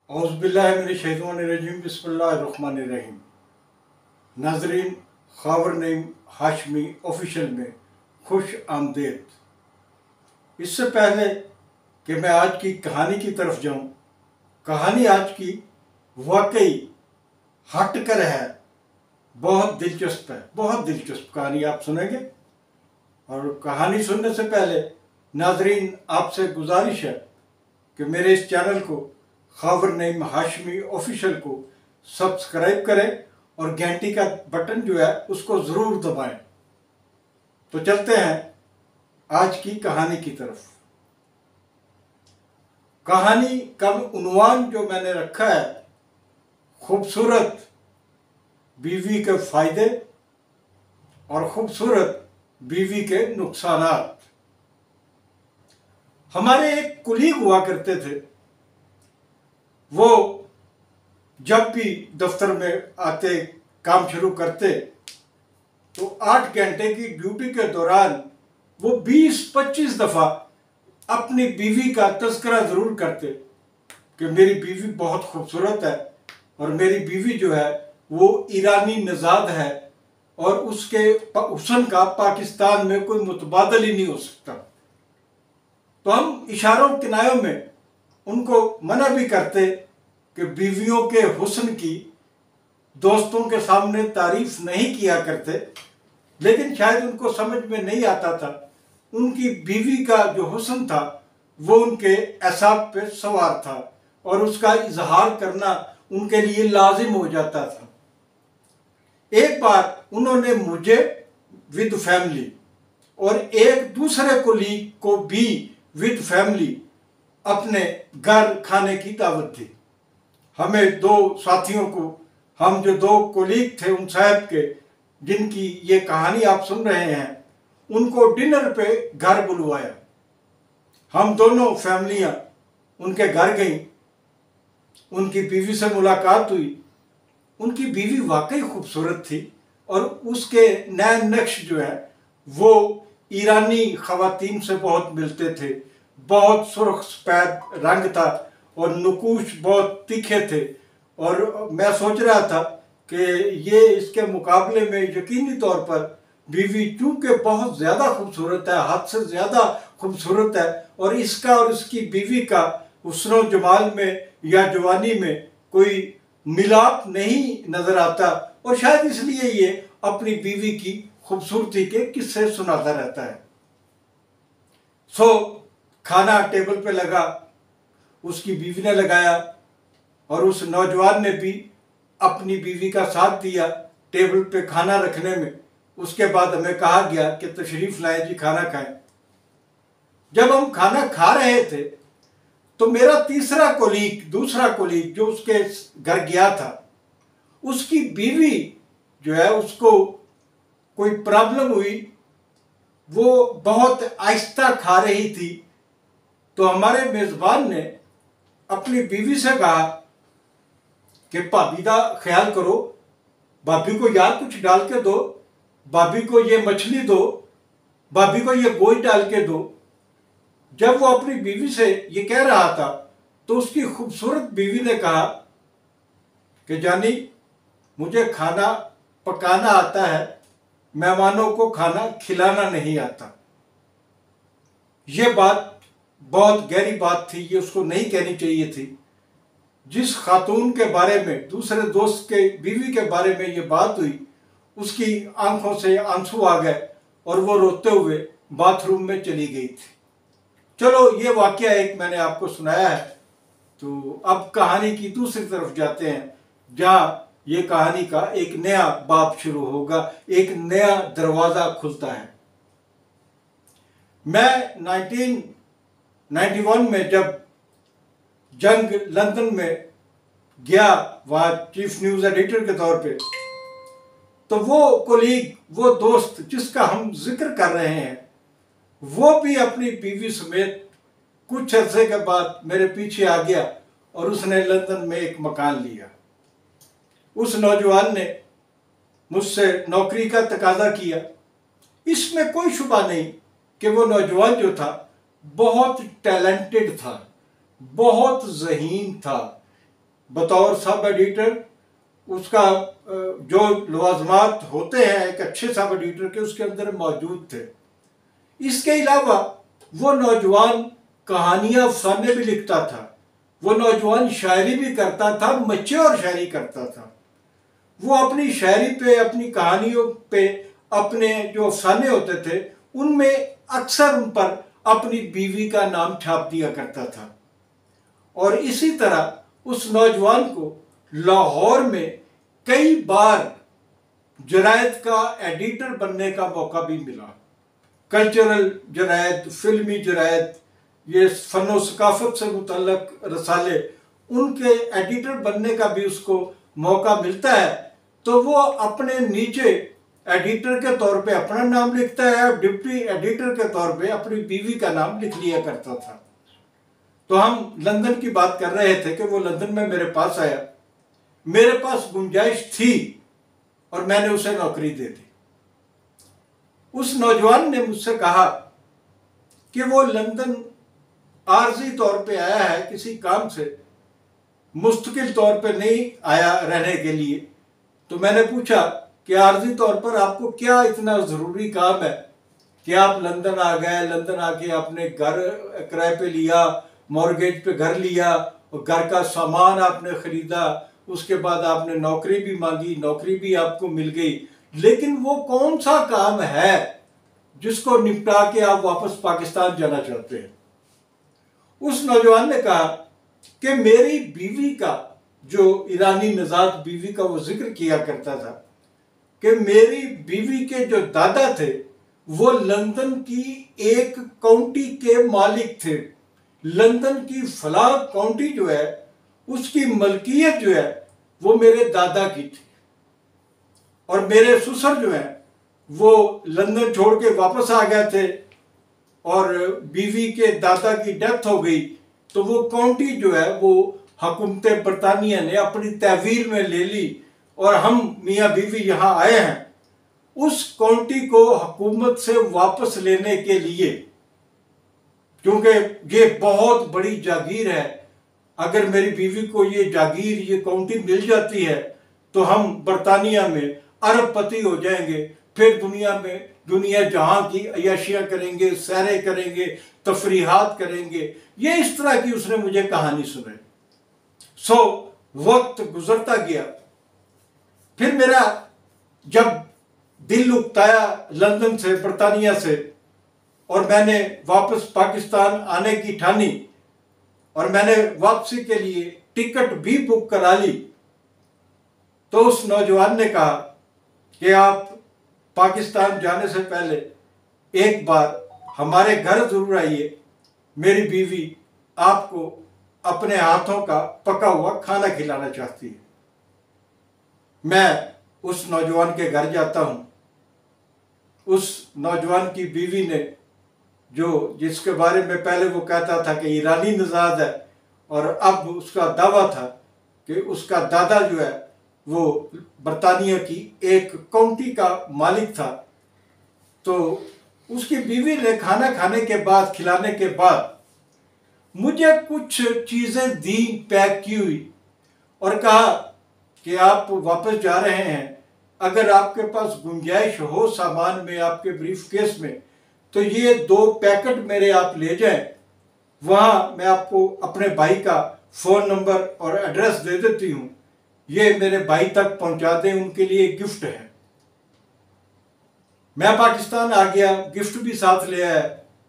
औज़ुबिल्लाहिमिनश्शैतानिर्रजीम बिस्मिल्लाहिर्रहमानिर्रहीम। नाज़रीन, ख़ावर नईम हाशमी ऑफिशियल में खुश आमदेद। इससे पहले कि मैं आज की कहानी की तरफ जाऊं, कहानी आज की वाकई हट कर है, बहुत दिलचस्प है, बहुत दिलचस्प कहानी आप सुनेंगे। और कहानी सुनने से पहले नाज़रीन आपसे गुजारिश है कि मेरे इस चैनल को ख़ावर नईम हाशमी ऑफिशियल को सब्सक्राइब करें और घंटी का बटन जो है उसको ज़रूर दबाएं। तो चलते हैं आज की कहानी की तरफ। कहानी का उन्वान जो मैंने रखा है, खूबसूरत बीवी के फ़ायदे और खूबसूरत बीवी के नुकसानात। हमारे एक कुलीग हुआ करते थे। वो जब भी दफ्तर में आते, काम शुरू करते, तो 8 घंटे की ड्यूटी के दौरान वो 20-25 दफ़ा अपनी बीवी का तज़किरा ज़रूर करते कि मेरी बीवी बहुत खूबसूरत है और मेरी बीवी जो है वो ईरानी नज़ाद है और उसके हुस्न का पाकिस्तान में कोई मुतबादल ही नहीं हो सकता। तो हम इशारों किनायों में उनको मना भी करते कि बीवियों के हुस्न की दोस्तों के सामने तारीफ नहीं किया करते, लेकिन शायद उनको समझ में नहीं आता था उनकी बीवी का जो हुस्न था वो उनके एसाब पे सवार था और उसका इजहार करना उनके लिए लाजिम हो जाता था। एक बार उन्होंने मुझे विद फैमिली और एक दूसरे कोलीग को भी विद फैमिली अपने घर खाने की दावत दी। हमें दो साथियों को, हम जो दो कोलीग थे उन साहब के, जिनकी ये कहानी आप सुन रहे हैं, उनको डिनर पे घर बुलवाया। हम दोनों फैमिलियां उनके घर गईं, उनकी बीवी से मुलाकात हुई। उनकी बीवी वाकई खूबसूरत थी और उसके नैन नक्श जो है वो ईरानी ख़वातीन से बहुत मिलते थे। बहुत सुर्ख सफ़ेद रंग था और नुकूश बहुत तीखे थे। और मैं सोच रहा था कि ये इसके मुकाबले में यकीनी तौर पर बीवी चूँकि बहुत ज़्यादा खूबसूरत है, हद से ज़्यादा खूबसूरत है, और इसका और इसकी बीवी का हुस्न जमाल में या जवानी में कोई मिलाप नहीं नज़र आता, और शायद इसलिए ये अपनी बीवी की खूबसूरती के किस्से सुनाता रहता है। खाना टेबल पे लगा, उसकी बीवी ने लगाया और उस नौजवान ने भी अपनी बीवी का साथ दिया टेबल पे खाना रखने में। उसके बाद हमें कहा गया कि तशरीफ़ लाएं जी, खाना खाएं। जब हम खाना खा रहे थे तो मेरा दूसरा कोलीग जो उसके घर गया था, उसकी बीवी जो है उसको कोई प्रॉब्लम हुई, वो बहुत आहिस्ता खा रही थी। तो हमारे मेज़बान ने अपनी बीवी से कहा कि भाभी का ख्याल करो, भाभी को यार कुछ डाल के दो, भाभी को ये मछली दो, भाभी को ये गोश्त डाल के दो। जब वो अपनी बीवी से ये कह रहा था तो उसकी खूबसूरत बीवी ने कहा कि जानी, मुझे खाना पकाना आता है, मेहमानों को खाना खिलाना नहीं आता। ये बात बहुत गहरी बात थी, ये उसको नहीं कहनी चाहिए थी। जिस खातून के बारे में, दूसरे दोस्त के बीवी के बारे में ये बात हुई, उसकी आंखों से आंसू आ गए और वो रोते हुए बाथरूम में चली गई थी। चलो, ये वाकया एक मैंने आपको सुनाया है। तो अब कहानी की दूसरी तरफ जाते हैं, जहाँ ये कहानी का एक नया बाब शुरू होगा, एक नया दरवाज़ा खुलता है। मैं 1991 में जब जंग लंदन में गया, वहाँ चीफ न्यूज़ एडिटर के तौर पे, तो वो कोलीग, वो दोस्त जिसका हम जिक्र कर रहे हैं, वो भी अपनी बीवी समेत कुछ अर्से के बाद मेरे पीछे आ गया और उसने लंदन में एक मकान लिया। उस नौजवान ने मुझसे नौकरी का तकाजा किया। इसमें कोई शुबा नहीं कि वो नौजवान जो था बहुत टैलेंटेड था, बहुत ज़हीन था, बतौर सब एडिटर उसका जो लवाजमात होते हैं एक अच्छे सब एडिटर के, उसके अंदर मौजूद थे। इसके अलावा वो नौजवान कहानियां अफसाने भी लिखता था, वो नौजवान शायरी भी करता था, मैच्योर शायरी करता था। वो अपनी शायरी पे, अपनी कहानियों पे, अपने जो अफसाने होते थे उनमें अक्सर उन पर अपनी बीवी का नाम छाप दिया करता था। और इसी तरह उस नौजवान को लाहौर में कई बार जरायद का एडिटर बनने का मौका भी मिला। कल्चरल जरायद, फिल्मी जरायद, ये फनो सकाफत से मुतल्लक रसाले, उनके एडिटर बनने का भी उसको मौका मिलता है। तो वो अपने नीचे एडिटर के तौर पे अपना नाम लिखता है, डिप्टी एडिटर के तौर पे अपनी बीवी का नाम लिख लिया करता था। तो हम लंदन की बात कर रहे थे कि वो लंदन में मेरे पास आया, मेरे पास गुंजाइश थी और मैंने उसे नौकरी दे दी। उस नौजवान ने मुझसे कहा कि वो लंदन आर्जी तौर पे आया है किसी काम से, मुस्तकिल तौर पे नहीं आया रहने के लिए। तो मैंने पूछा कि आर्जी तौर पर आपको क्या इतना ज़रूरी काम है कि आप लंदन आ गए, लंदन आके आपने घर किराए पे लिया, मॉर्गेज पे घर लिया और घर का सामान आपने ख़रीदा, उसके बाद आपने नौकरी भी मांगी, नौकरी भी आपको मिल गई, लेकिन वो कौन सा काम है जिसको निपटा के आप वापस पाकिस्तान जाना चाहते हैं? उस नौजवान ने कहा कि मेरी बीवी का, जो ईरानी नजात बीवी का वो जिक्र किया करता था, कि मेरी बीवी के जो दादा थे वो लंदन की एक काउंटी के मालिक थे। लंदन की फलाह काउंटी जो है उसकी मलकियत जो है वो मेरे दादा की थी। और मेरे ससुर जो है वो लंदन छोड़ के वापस आ गए थे और बीवी के दादा की डेथ हो गई, तो वो काउंटी जो है वो हुकूमत बरतानिया ने अपनी तहवील में ले ली और हम मियाँ बीवी यहाँ आए हैं उस काउंटी को हुकूमत से वापस लेने के लिए, क्योंकि ये बहुत बड़ी जागीर है। अगर मेरी बीवी को ये जागीर, ये काउंटी मिल जाती है तो हम बरतानिया में अरबपति हो जाएंगे, फिर दुनिया जहां की अयाशियां करेंगे, सैरें करेंगे, तफरीहात करेंगे। ये इस तरह की उसने मुझे कहानी सुनाई। वक्त गुजरता गया, फिर मेरा जब दिल उकताया लंदन से, बरतानिया से, और मैंने वापस पाकिस्तान आने की ठानी और मैंने वापसी के लिए टिकट भी बुक करा ली, तो उस नौजवान ने कहा कि आप पाकिस्तान जाने से पहले एक बार हमारे घर जरूर आइए, मेरी बीवी आपको अपने हाथों का पका हुआ खाना खिलाना चाहती है। मैं उस नौजवान के घर जाता हूँ। उस नौजवान की बीवी ने, जो जिसके बारे में पहले वो कहता था कि ईरानी नजाद है, और अब उसका दावा था कि उसका दादा जो है वो बरतानिया की एक काउंटी का मालिक था, तो उसकी बीवी ने खाना खाने के बाद, खिलाने के बाद मुझे कुछ चीज़ें दी, पैक की हुई, और कहा कि आप वापस जा रहे हैं, अगर आपके पास गुंजाइश हो सामान में, आपके ब्रीफ केस में, तो ये 2 पैकेट मेरे आप ले जाएं। वहाँ मैं आपको अपने भाई का फ़ोन नंबर और एड्रेस दे देती हूँ, ये मेरे भाई तक पहुँचा दें, उनके लिए गिफ्ट है। मैं पाकिस्तान आ गया, गिफ्ट भी साथ ले आया,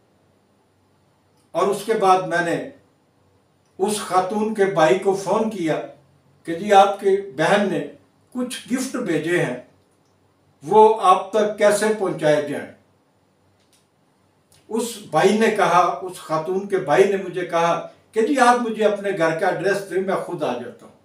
और उसके बाद मैंने उस खातून के भाई को फ़ोन किया कि जी आपके बहन ने कुछ गिफ्ट भेजे हैं, वो आप तक कैसे पहुंचाए जाएं। उस भाई ने कहा, उस खातून के भाई ने मुझे कहा कि जी आप मुझे अपने घर का एड्रेस दें, मैं खुद आ जाता हूँ।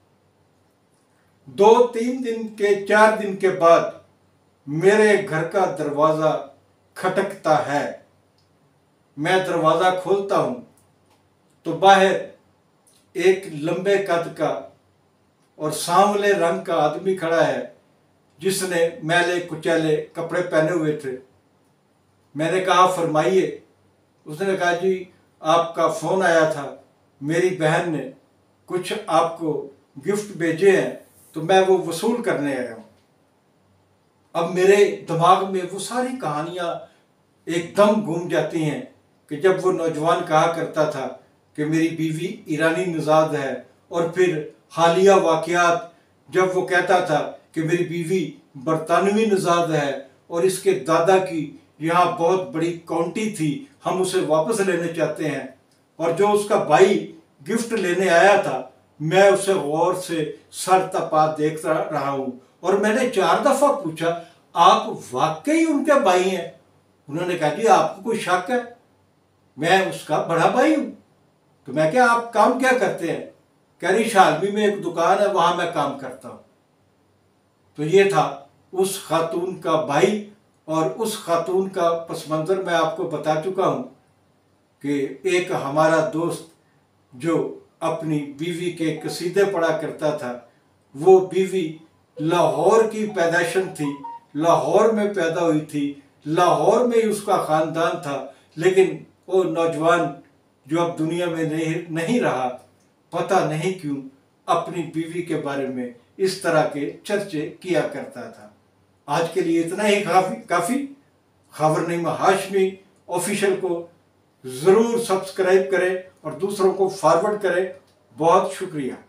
2-3 दिन के 4 दिन के बाद मेरे घर का दरवाज़ा खटकता है। मैं दरवाज़ा खोलता हूँ तो बाहर एक लंबे कद का और सांवले रंग का आदमी खड़ा है, जिसने मैले कुचैले कपड़े पहने हुए थे। मैंने कहा फरमाइए। उसने कहा जी आपका फ़ोन आया था, मेरी बहन ने कुछ आपको गिफ्ट भेजे हैं तो मैं वो वसूल करने आया हूँ। अब मेरे दिमाग में वो सारी कहानियाँ एकदम घूम जाती हैं कि जब वो नौजवान कहा करता था कि मेरी बीवी ईरानी नजाद है, और फिर हालिया वाक़यात जब वो कहता था कि मेरी बीवी बरतानवी नजाद है और इसके दादा की यहाँ बहुत बड़ी काउंटी थी, हम उसे वापस लेने चाहते हैं। और जो उसका भाई गिफ्ट लेने आया था, मैं उसे गौर से सर तपा देख रहा हूँ, और मैंने 4 दफ़ा पूछा, आप वाकई उनके भाई हैं? उन्होंने कहा, जी आपको कोई शक है? मैं उसका बड़ा भाई हूँ। तो मैं क्या, आप काम क्या करते हैं? कह रही, शालमी में एक दुकान है, वहां मैं काम करता हूँ। तो ये था उस खातून का भाई, और उस खातून का पस मंज़र मैं आपको बता चुका हूँ कि एक हमारा दोस्त जो अपनी बीवी के कसीदे पढ़ा करता था, वो बीवी लाहौर की पैदाइशन थी, लाहौर में पैदा हुई थी, लाहौर में ही उसका ख़ानदान था, लेकिन वो नौजवान जो अब दुनिया में नहीं रहा, पता नहीं क्यों अपनी बीवी के बारे में इस तरह के चर्चे किया करता था। आज के लिए इतना ही काफ़ी। खबरनामा हाशमी ऑफिशियल को ज़रूर सब्सक्राइब करें और दूसरों को फॉरवर्ड करें। बहुत शुक्रिया।